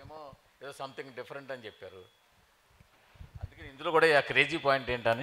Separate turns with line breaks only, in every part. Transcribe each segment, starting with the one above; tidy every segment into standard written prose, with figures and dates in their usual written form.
ఏమో ఏదో something different అని చెప్పారు. అందుకని ఇందులో కూడా ఆ క్రేజీ పాయింట్ ఏంటని.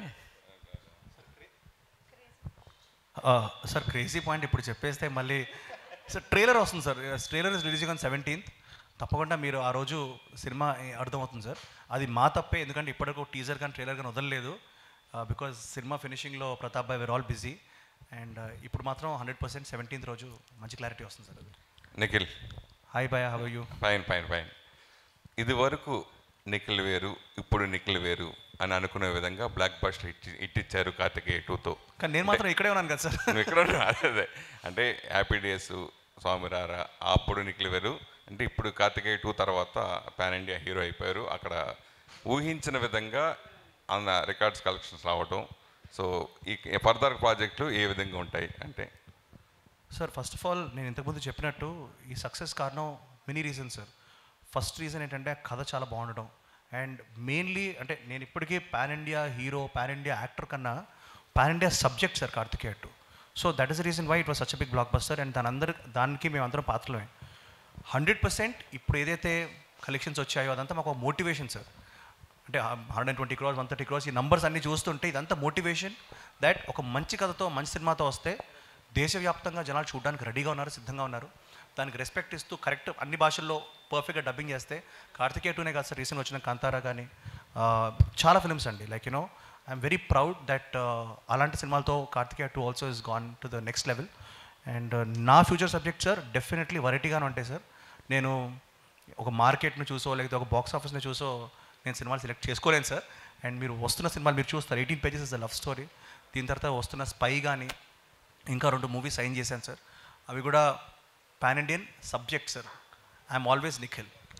సార్ క్రేజీ పాయింట్ ఇప్పుడు చెప్పేస్తే మళ్ళీ సార్ ట్రైలర్ వస్తుంది sir. Trailer is releasing on 17th. తప్పకుండా మీరు ఆ రోజు సినిమా అర్థమవుతుంది సార్. అది మా తప్పే, ఎందుకంటే ఇప్పటికీ టీజర్ కానీ ట్రైలర్ కానీ వదలలేదు. బికాజ్ సినిమా ఫినిషింగ్లో ప్రతాప్ భాయ్ వేర్ ఆల్ బిజీ. అండ్ ఇప్పుడు మాత్రం 100% 17th రోజు మంచి క్లారిటీ వస్తుంది సార్. అది
Nikhil,
hi boy, how are you?
Fine fine fine. ఇది వరకు నిఖిల్ వేరు, ఇప్పుడు నిఖిల్ వేరు అని అనుకునే విధంగా బ్లాక్ బస్టర్ ఇట్టిచ్చారు కార్తికేయ 2తో.
కానీ నేను మాత్రం ఇక్కడే ఉన్నాను కదా సార్.
నువ్వు ఇక్కడ అదే అంటే హ్యాపీ డేస్, స్వామిరారా, అప్పుడు నిఖిల్ వేరు అంటే ఇప్పుడు కార్తికేయ 2 తర్వాత పాన్ ఇండియా హీరో అయిపోయారు. అక్కడ ఊహించిన విధంగా అన్న రికార్డ్స్ కలెక్షన్స్ రావటం. సో ఈ ఫర్దర్ ప్రాజెక్టులు ఏ విధంగా ఉంటాయి అంటే?
సార్ ఫస్ట్ ఆఫ్ ఆల్ నేను ఇంతకుముందు చెప్పినట్టు ఈ సక్సెస్ కారణం many reasons sir. First reason ఏంటంటే కథ చాలా బాగుండడం. అండ్ మెయిన్లీ అంటే నేను ఇప్పటికీ pan India hero, pan India actor కన్నా pan India subject sir Karthikeya 2. So that is the reason why it was such a big blockbuster. And దానికి మేమందరం పాత్రలమే. 100% ఇప్పుడు ఏదైతే కలెక్షన్స్ వచ్చాయో అదంతా మాకు ఒక మోటివేషన్ సార్. అంటే 120 crores, 130 crores ఈ నంబర్స్ అన్నీ చూస్తుంటే ఇదంతా మోటివేషన్ దట్ ఒక మంచి కథతో మంచి సినిమాతో వస్తే దేశవ్యాప్తంగా జనాలు చూడడానికి రెడీగా ఉన్నారు, సిద్ధంగా ఉన్నారు. దానికి రెస్పెక్ట్ ఇస్తూ కరెక్ట్ అన్ని భాషల్లో పర్ఫెక్ట్గా డబ్బింగ్ చేస్తే కార్తికేయ 2నే కాదు సార్, రీసెంట్ వచ్చిన కాంతారా కానీ చాలా ఫిల్మ్స్ అండి. Like you know I'm very proud that అలాంటి సినిమాలతో Karthikeya 2 also is gone to the next level. And నా ఫ్యూచర్ సబ్జెక్ట్ సార్ డెఫినెట్లీ వెరైటీగానే ఉంటాయి సార్. నేను ఒక మార్కెట్ను చూసో లేకపోతే ఒక బాక్స్ ఆఫీస్ని చూసో నేను సినిమాలు సెలెక్ట్ చేసుకోలేను సార్. అండ్ మీరు వస్తున్న సినిమాలు మీరు చూస్తారు, 18 pages is the love story. దీని తర్వాత వస్తున్న స్పై కానీ ఇంకా 2 మూవీస్ సైన్ చేశాను సార్. అవి కూడా pan Indian subject sir. I'm always Nikhil.